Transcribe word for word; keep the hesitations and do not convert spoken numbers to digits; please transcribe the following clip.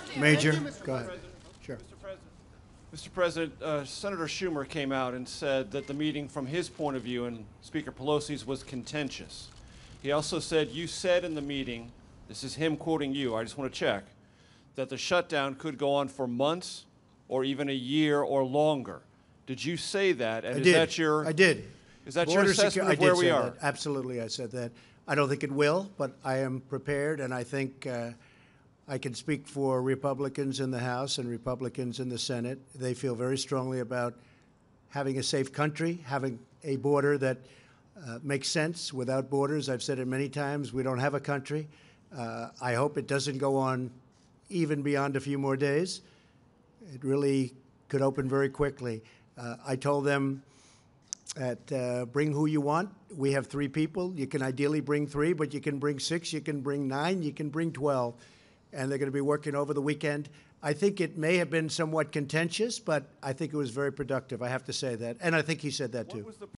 Major, Thank you, Mister go ahead. President. Sure. Mister President, Mister President uh, Senator Schumer came out and said that the meeting, from his point of view and Speaker Pelosi's, was contentious. He also said, you said in the meeting, this is him quoting you, I just want to check, that the shutdown could go on for months or even a year or longer. Did you say that? And I is did. that your I did. Is that Border your assessment secu- of where I did we say are? That. Absolutely, I said that. I don't think it will, but I am prepared, and I think uh, I can speak for Republicans in the House and Republicans in the Senate. They feel very strongly about having a safe country, having a border that uh, makes sense. Without borders, I've said it many times, we don't have a country. Uh, I hope it doesn't go on even beyond a few more days. It really could open very quickly. Uh, I told them that uh, bring who you want. We have three people. You can ideally bring three, but you can bring six, you can bring nine, you can bring twelve. And they're going to be working over the weekend. I think it may have been somewhat contentious, but I think it was very productive. I have to say that. And I think he said that too.